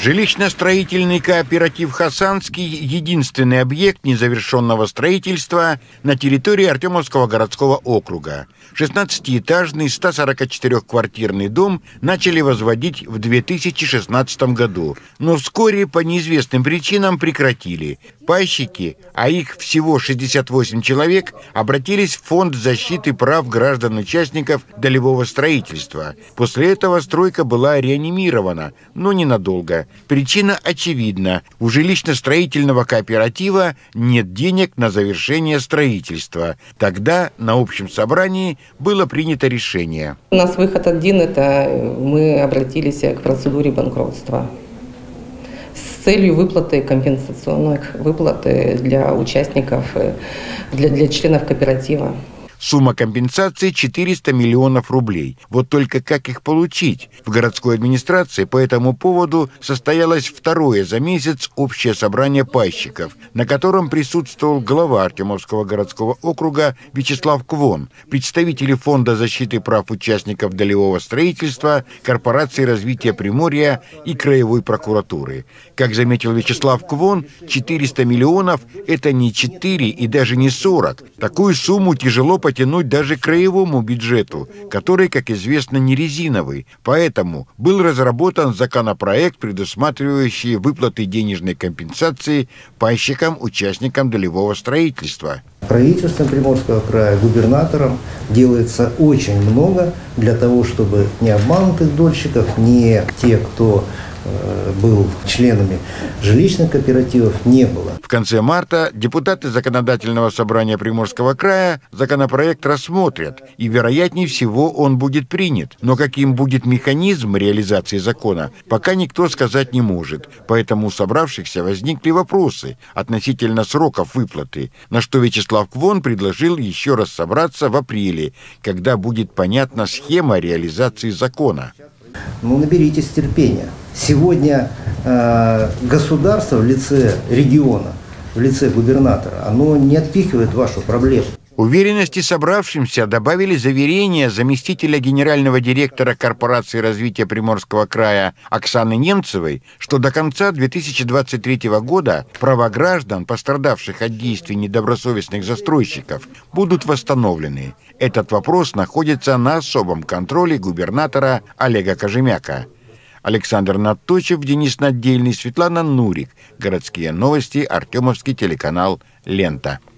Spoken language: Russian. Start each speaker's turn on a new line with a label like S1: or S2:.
S1: Жилищно-строительный кооператив «Хасанский» – единственный объект незавершенного строительства на территории Артемовского городского округа. 16-этажный 144-квартирный дом начали возводить в 2016 году, но вскоре по неизвестным причинам прекратили. Пайщики, а их всего 68 человек, обратились в Фонд защиты прав граждан-участников долевого строительства. После этого стройка была реанимирована, но ненадолго. Причина очевидна. У жилищно-строительного кооператива нет денег на завершение строительства. Тогда на общем собрании было принято решение.
S2: У нас выход один – это мы обратились к процедуре банкротства с целью выплаты компенсационных выплат для участников, для членов кооператива.
S1: Сумма компенсации 400 миллионов рублей. Вот только как их получить? В городской администрации по этому поводу состоялось второе за месяц общее собрание пайщиков, на котором присутствовал глава Артемовского городского округа Вячеслав Квон, представители Фонда защиты прав участников долевого строительства, Корпорации развития Приморья и Краевой прокуратуры. Как заметил Вячеслав Квон, 400 миллионов – это не 4 и даже не 40. Такую сумму тяжело потянуть даже краевому бюджету, который, как известно, не резиновый. Поэтому был разработан законопроект, предусматривающий выплаты денежной компенсации пайщикам, участникам долевого строительства.
S3: Правительством Приморского края, губернатором делается очень много для того, чтобы ни обманутых дольщиков, ни тех, кто был членами жилищных кооперативов, не было.
S1: В конце марта депутаты Законодательного собрания Приморского края законопроект рассмотрят, и, вероятнее всего, он будет принят. Но каким будет механизм реализации закона, пока никто сказать не может. Поэтому у собравшихся возникли вопросы относительно сроков выплаты, на что Вячеслав Квон предложил еще раз собраться в апреле, когда будет понятна схема реализации закона.
S3: Ну, наберитесь терпения. Сегодня государство в лице региона, в лице губернатора, оно не отпихивает вашу проблему.
S1: Уверенности собравшимся добавили заверения заместителя генерального директора Корпорации развития Приморского края Оксаны Немцевой, что до конца 2023 года права граждан, пострадавших от действий недобросовестных застройщиков, будут восстановлены. Этот вопрос находится на особом контроле губернатора Олега Кожемяка. Александр Надточев, Денис Наддельный, Светлана Нурик. Городские новости, Артемовский телеканал «Лента».